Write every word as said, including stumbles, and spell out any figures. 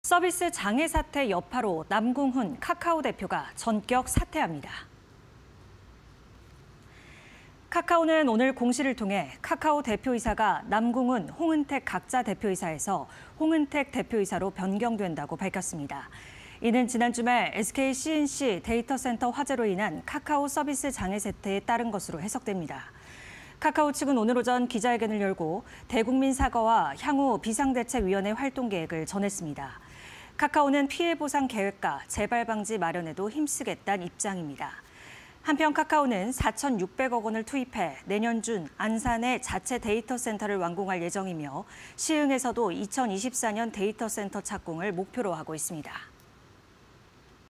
서비스 장애 사태 여파로 남궁훈 카카오 대표가 전격 사퇴합니다. 카카오는 오늘 공시를 통해 카카오 대표이사가 남궁훈, 홍은택 각자 대표이사에서 홍은택 대표이사로 변경된다고 밝혔습니다. 이는 지난 주말 에스케이 씨엔씨 데이터 센터 화재로 인한 카카오 서비스 장애 사태에 따른 것으로 해석됩니다. 카카오 측은 오늘 오전 기자회견을 열고 대국민 사과와 향후 비상대책위원회 활동 계획을 전했습니다. 카카오는 피해 보상 계획과 재발 방지 마련에도 힘쓰겠다는 입장입니다. 한편 카카오는 사천육백억 원을 투입해 내년 중 안산에 자체 데이터 센터를 완공할 예정이며 시흥에서도 이천이십사 년 데이터 센터 착공을 목표로 하고 있습니다.